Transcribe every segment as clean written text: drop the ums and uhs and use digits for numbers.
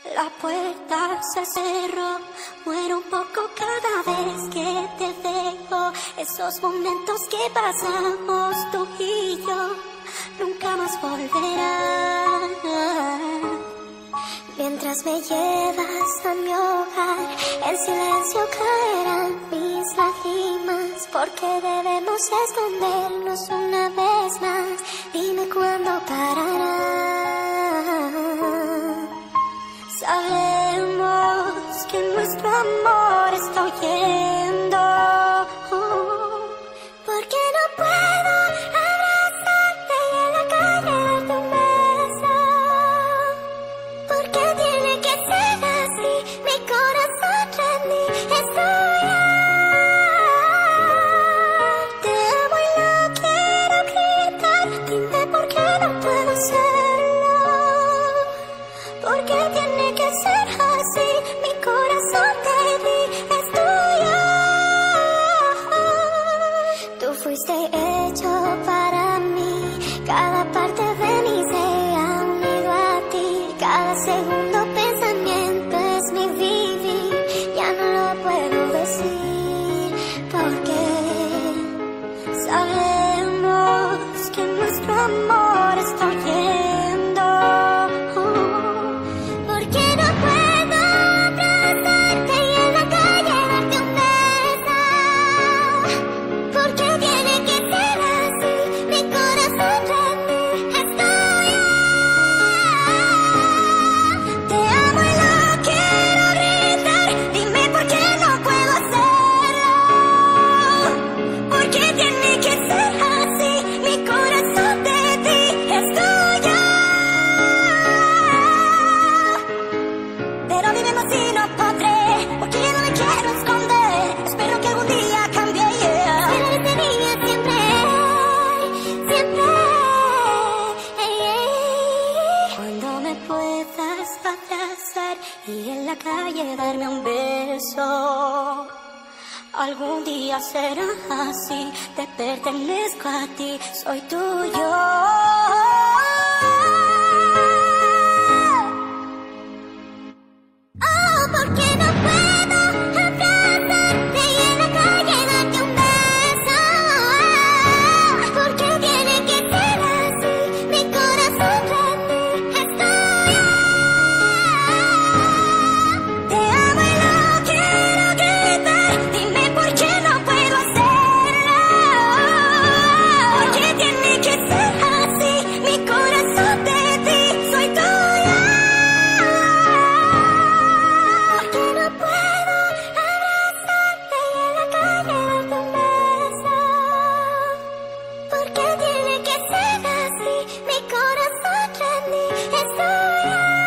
La puerta se cerró, muero un poco cada vez que te dejo. Esos momentos que pasamos tú y yo nunca más volverán. Mientras me llevas a mi hogar, en silencio caerán mis lágrimas, porque debemos escondernos una vez más. Dime cuándo parará. Sabemos que nuestro amor está huyendo, porque no puedo abrazarte y en la calle darte un beso, porque tiene que ser así, mi corazón rendí, estoy te amo y lo quiero gritar, dime por qué no puedo hacerlo, porque tiene que ser así, mi corazón te di, es tuyo. Tú fuiste hecho para mí, cada parte de mí se ha unido a ti, cada segundo pensamiento es mi vivir, ya no lo puedo decir, porque sabemos que nuestro amor está huyendo. Porque no puedo abrazarte y en la calle darte un beso, porque tiene que ser así, mi corazón rendí, estoy te amo y lo quiero gritar, dime por qué no puedo hacerlo, porque tiene que ser así, mi corazón te di, estoy pero dime más si no podré, porque ya no me quiero esconder, espero que algún día cambie, Espero desde niña siempre, siempre, Cuando me puedas abrazar y en la calle darme un beso, algún día será así, te pertenezco a ti, soy tuyo. Porque no puedo abrazarte y en la calle darte un beso, porque tiene que ser así, mi corazón rendí, estoy te amo y lo quiero gritar, dime por qué no puedo hacerlo, porque tiene que ser así, mi corazón te di, soy tuya. Porque no puedo abrazarte y en la calle darte un beso, porque tiene que ser así, mi corazón rendí, estoy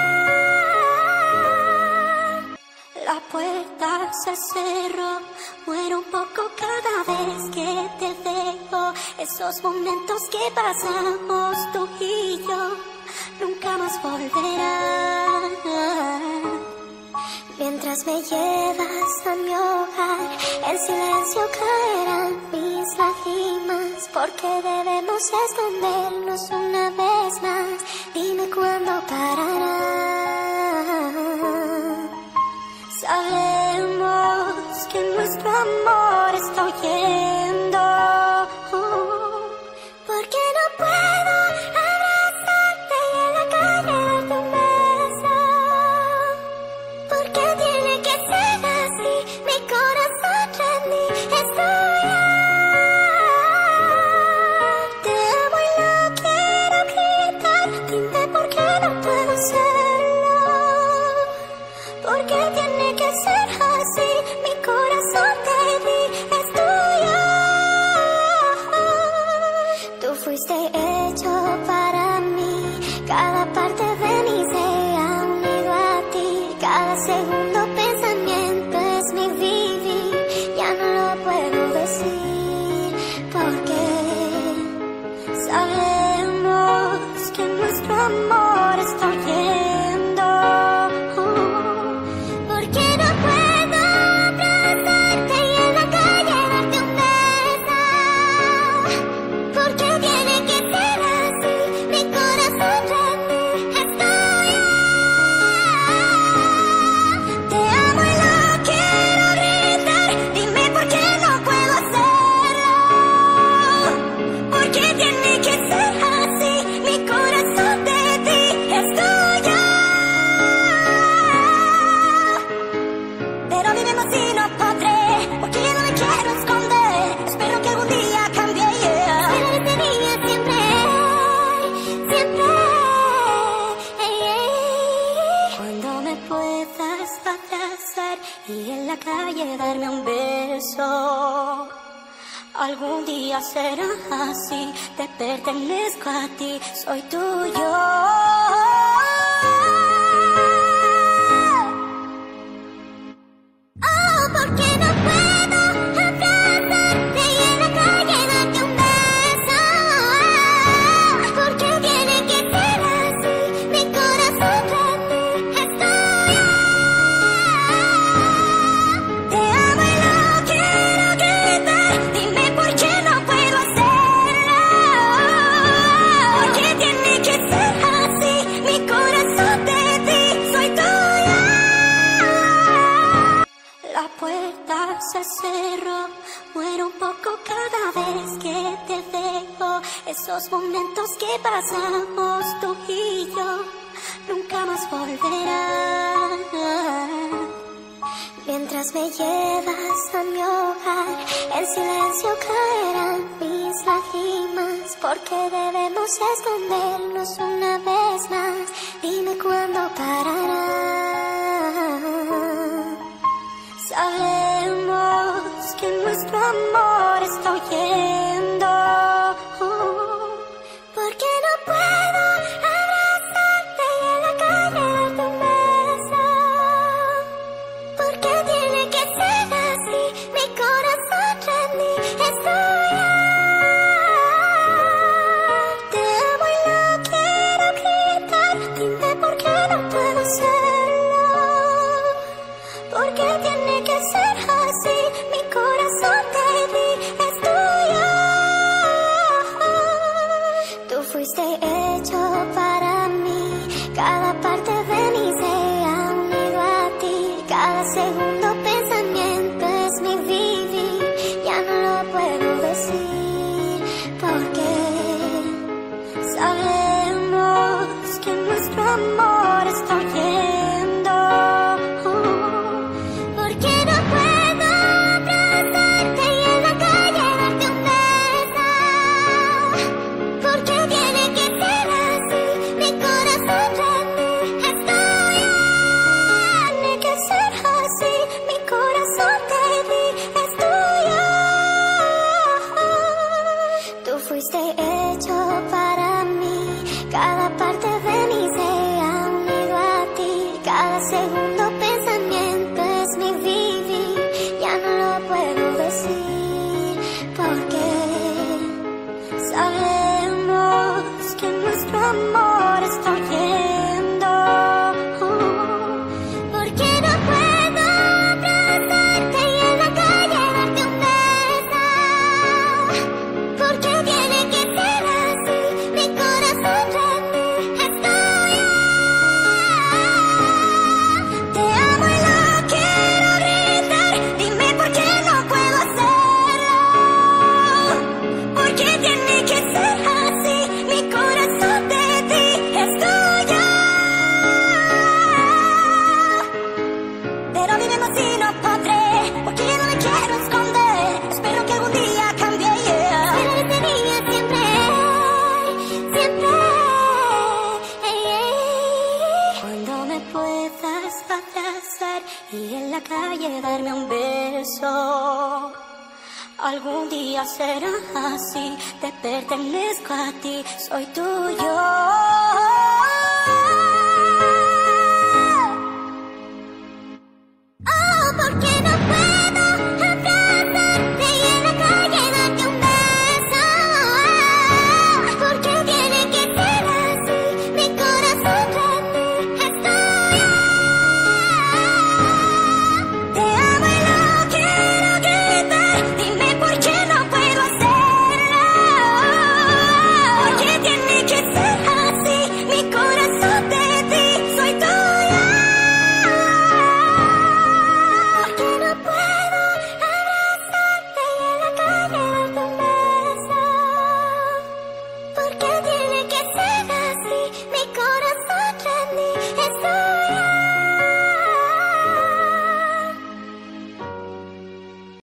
La puerta se cerró, muero un poco cada vez que te dejo. Esos momentos que pasamos tú y yo nunca más volverán. Mientras me llevas a mi hogar, en silencio caerán mis lágrimas, porque debemos escondernos una vez más. Dime cuándo parará. Sabemos que nuestro amor está huyendo, porque no puedo abrazarte y en la calle darte un beso, porque tiene que ser así, mi corazón rendí, estoy te amo y lo quiero gritar, dime por qué no puedo hacerlo, porque tiene que ser así, mi corazón te di, es tuyo. Tú fuiste hecho para mí, cada parte de mí se ha unido a ti, cada segundo pensamiento es mi vivir, ya no lo puedo decir, porque sabemos que nuestro amor está huyendo, porque no puedo abrazarte y en la calle darte un beso, porque tiene que ser así, mi corazón rendí, estoy puedas abrazar y en la calle darme un beso. Algún día será así, te pertenezco a ti, soy tuyo. Se cerró, muero un poco cada vez que te veo. Esos momentos que pasamos tú y yo nunca más volverán. Mientras me llevas a mi hogar, en silencio caerán mis lágrimas, porque debemos escondernos una vez más. Dime cuándo parará. Sabemos que nuestro amor está huyendo, porque no puedo abrazarte y en la calle darte un beso, porque tiene que ser así, mi corazón rendí, es tuyo. Te amo y lo quiero gritar, dime por qué no puedo hacerlo, porque tiene que ser así, mi corazón te di, es tuyo. Tú fuiste hecho para mí, cada parte de mí se ha unido a ti. Cada segundo pensamiento es mi vivir, ya no lo puedo decir, porque sabemos que nuestro amor está huyendo. Fuiste hecho para mí, cada parte de mí se ha unido a ti. Cada segundo pensamiento es mi vivir, ya no lo puedo decir, porque sabemos que nuestro amor está huyendo, porque no puedo abrazarte y en la calle darte un beso, porque y en la calle darme un beso. Algún día será así, te pertenezco a ti, soy tuyo.